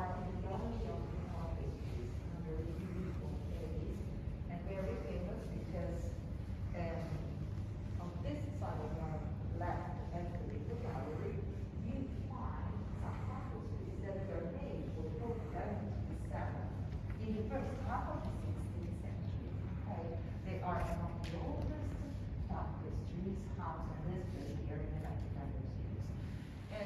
part in the theology of the history under the medieval days, and very famous because on this side of our left entry, the gallery, you find some tapestries that were made for Pope Benedict VII in the first half of the 16th century. Okay? They are among the oldest tapestries housed on display here in the Vatican museums. And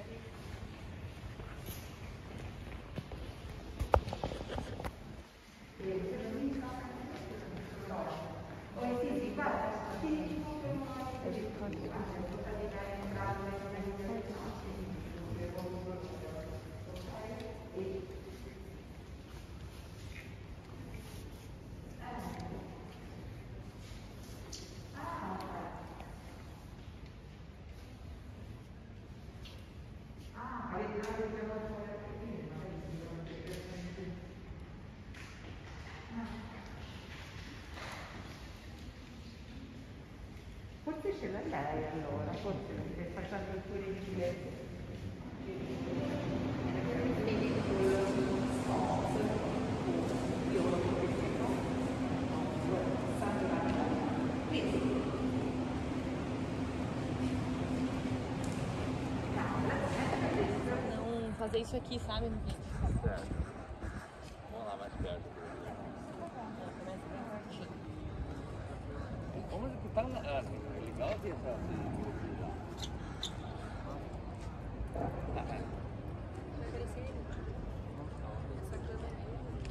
forse ce l'ha lei allora, forse perché facendo il tuo inglese. Não fazer isso aqui, sabe, no vídeo. Certo. Vamos lá mais perto. Começa bem pertinho. Como que tá legal ter essa Vai crescer ele. Essa coisa aí.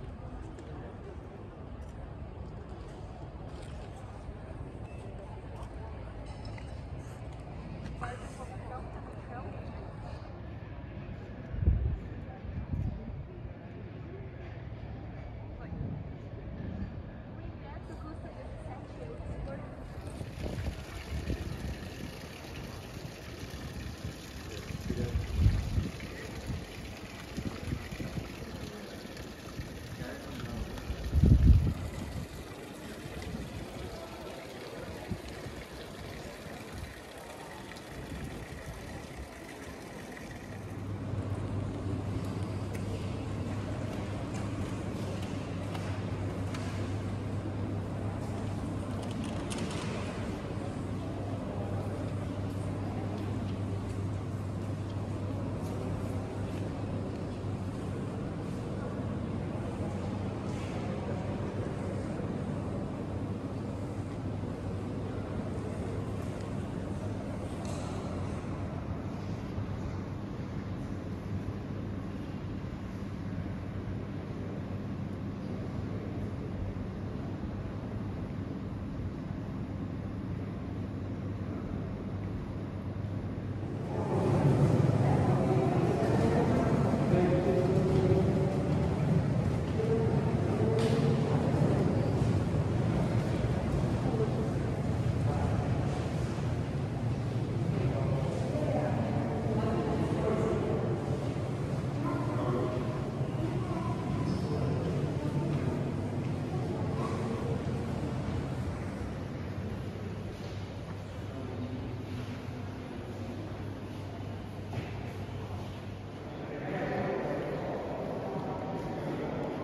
Faz um pouco no chão. O ingresso custa 17 euros por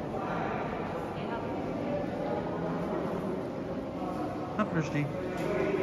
Подожди.